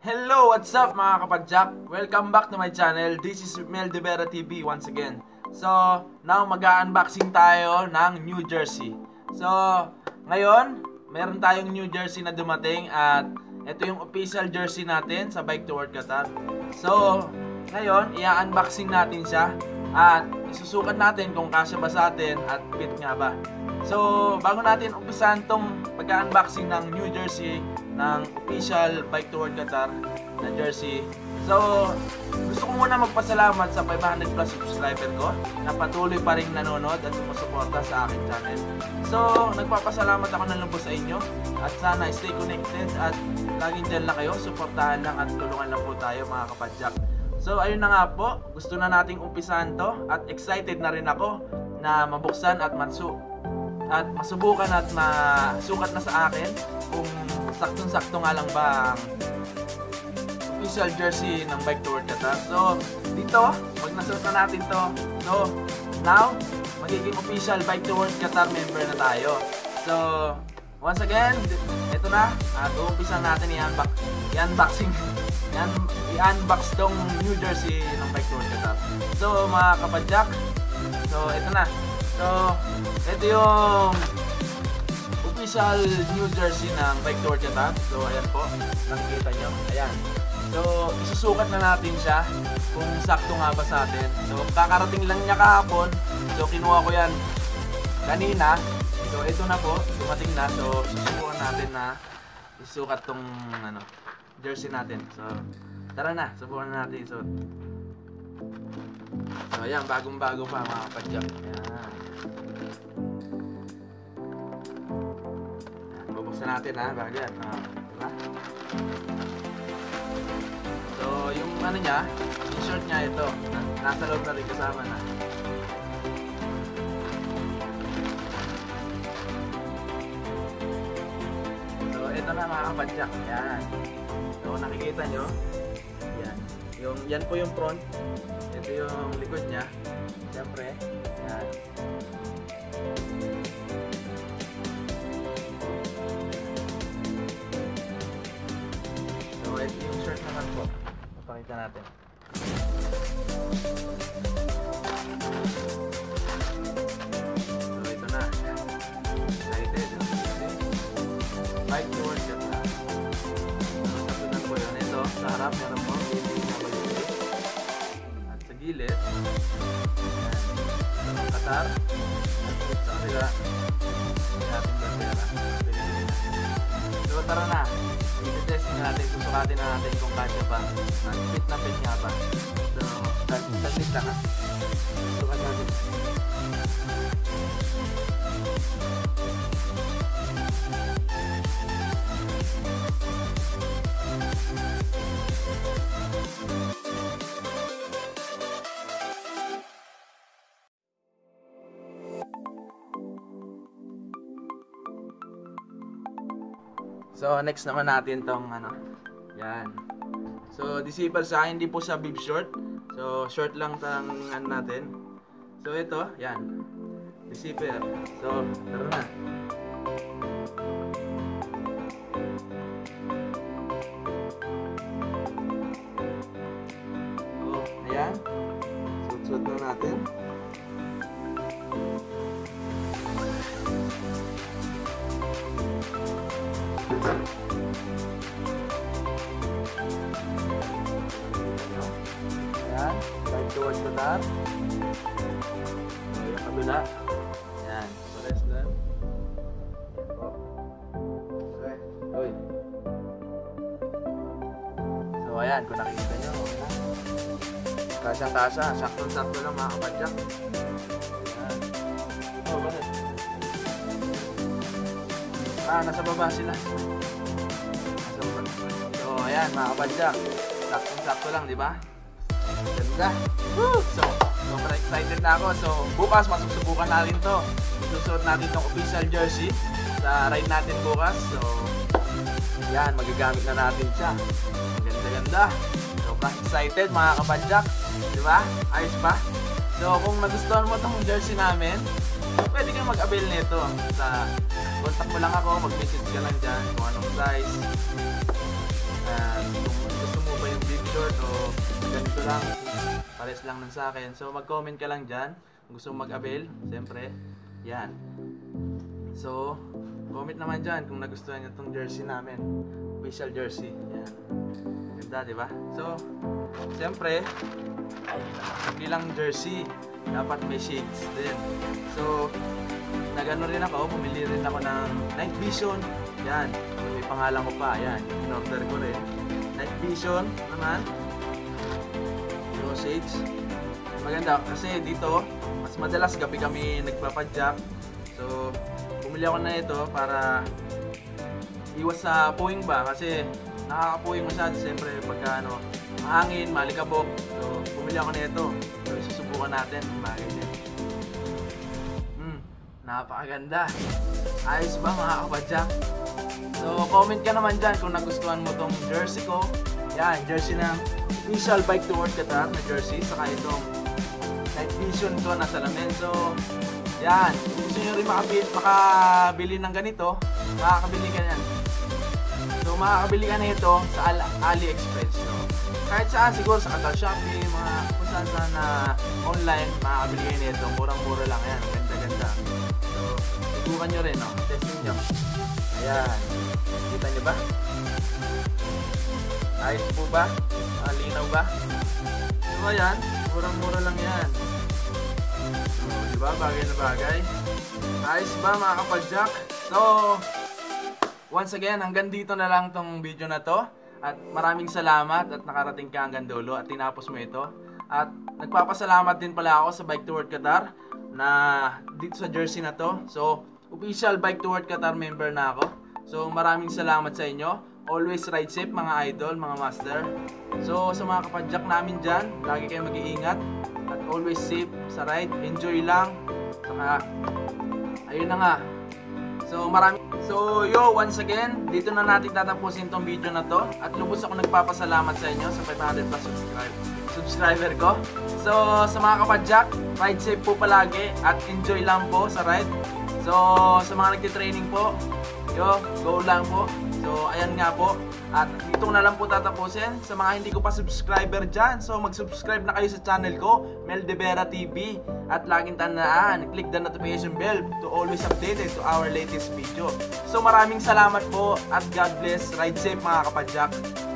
Hello! What's up mga kapadyak? Welcome back to my channel. This is Mel De Vera TV once again. So, now mag-unboxing tayo ng New Jersey. So, ngayon, meron tayong New Jersey na dumating at ito yung official jersey natin sa Bike to Work Qatar. So, ngayon, i-unboxing natin siya at isusukat natin kung kasya ba sa atin at fit nga ba. So, bago natin umpisahan tong pag-unboxing ng New Jersey ng official Bike to Work Qatar na jersey. So, gusto ko muna magpasalamat sa 500 plus subscriber ko na patuloy pa rin nanonood at sumusuporta sa aking channel. So, nagpapasalamat ako ng lubos sa inyo at sana stay connected at laging dyan lang kayo, suportahan lang at tulungan lang po tayo mga kapadyak. So, ayun na nga po, gusto na nating umpisahan to at excited na rin ako na mabuksan at masubukan at masukat na sa akin kung saktong-sakto nga lang ba ang official jersey ng Bike to Work Qatar. So, dito, pag nasuot na natin to, so, now, magiging official Bike to Work Qatar member na tayo. So, once again, ito na, at uumpisan natin i-unbox tong New Jersey ng Bike to Work Qatar. So, mga kapadyak, so, ito na. So, ito yung official New Jersey ng Bike to Work Qatar. So, ayan po, nakikita nyo, ayan. So, isusukat na natin siya kung sakto nga ba sa atin. So, kakarating lang niya kahapon. So, kinuha ko yan kanina. So, ito na po, dumating na. So, susubukan natin na isukat tong jersey natin. So, tara na, subukan na natin isuot. So, ayan, bagong-bago pa mga kapadyak. Ayan. Bubuksan natin ha, bago yan. Diba? So, yung niya, t-shirt niya ito. Nasa loob na rin kasama na. So, ito na mga kapadyak. Ayan. So, nakikita nyo. Ayan. Yan po yung front. Ito yung likod niya. Siyempre. Ayan. So, ito yung shirt naman po. Pakita natin. So, ito na. Excited. Bike to Work Qatar. So, sabunan po yun. Ito, sa harap, meron po. At sa gilid, ayan. Sa Qatar. At sa kanila, ating bandera. So, tara na. I-testing natin, susukatin na natin kung kasya ba. Fit na fit nga ba. So, taglit lang ha. Sukat natin. So, next naman natin tong yan. So, disable sa hindi po sa bib short. So, short lang tang natin. So, ito, yan. Disable. So, tara na. So, ayan. Suot na natin. Ayan, Bike to Work Qatar. Yung kabila. Ayan, pares na. Okay, oy. So ayan, kung nakikita nyo, kasya-kasya, sakto-sakto lang mga kapadyak. Ayan. Oh, bakit? Nasa baba sila. So, ayan mga kapadyak. Saktong-sakto lang, di ba? Ganda. Woo! So, super excited na ako. So, bukas masusubukan natin to. Isusuot natin tong official jersey sa ride natin bukas. So, ayan, magagamit na natin siya. Ganda-ganda. Super excited mga kapadyak. Di ba? Ayos ba? So, kung nagustuhan mo tong jersey namin, pwede kang mag-avail nito. Contact mo lang ako, mag-message ka lang dyan kung anong size. Kung lang. Pares lang nun sa akin. So mag-comment ka lang dyan. Kung gusto mong mag-avail, siyempre. Yan. So, comment naman dyan kung nagustuhan nyo itong jersey namin. Official jersey. Yan. Ganda, di ba? So, siyempre, bilang jersey, dapat may shades din. So, nagano rin ako, bumili rin ako ng Night Vision. Yan. May pangalan ko pa. Yan. In-order ko rin. Night Vision naman. So, shades. Maganda kasi dito, mas madalas gabi kami nagpapadyak. So, bumili ako na ito para iwas sa puwing ba kasi nakakapuwing masyado siyempre pagka ano, mahangin, malikabok. So, bumili ako na ito. So, susubukan natin ang bagay din. Napakaganda. Ayos ba mga kapadyak? So, comment ka naman dyan kung nagustuhan mo tong jersey ko. Yan, jersey ng official Bike to Work Qatar na jersey. Saka itong Night Vision ko na salamin. So, yan. Kung gusto nyo rin makabili ng ganito, makakabili ka yan. So, makakabili ka na ito sa AliExpress. So, kahit saan, siguro sa Qatar Shopee, mga kung saan na online, makakabili kayo nito. Murang-mura lang yan. Ganda-ganda. So, subukan nyo rin, no? Testing nyo. Ayan. Kita nyo ba? Ayos po ba? Linaw ba? So, ayan. Murang-mura lang yan. So, diba? Bagay na bagay. Ayos ba mga kapadyak? So, once again, hanggang dito na lang tong video na to. At maraming salamat at nakarating ka hanggang dulo at tinapos mo ito. At nagpapasalamat din pala ako sa Bike to Work Qatar na dito sa jersey na to. So, official Bike to Work Qatar member na ako. So, maraming salamat sa inyo. Always ride safe mga idol, mga master. So sa mga kapadyak namin dyan, lagi kayong mag-iingat at always safe sa ride. Enjoy lang. Saka, ayun na nga. So yo, once again, dito na natin tatapusin tong video na to. At lubos ako nagpapasalamat sa inyo sa 500 plus subscriber ko. So sa mga kapadyak, ride safe po palagi at enjoy lang po sa ride. So sa mga nagtitraining po, yo, go lang po. So, ayan nga po. At dito na lang po tatapusin. Sa mga hindi ko pa subscriber dyan, so mag-subscribe na kayo sa channel ko, Mel De Vera TV. At laging tandaan, click the notification bell to always updated to our latest video. So, maraming salamat po at God bless. Ride safe mga kapadyak.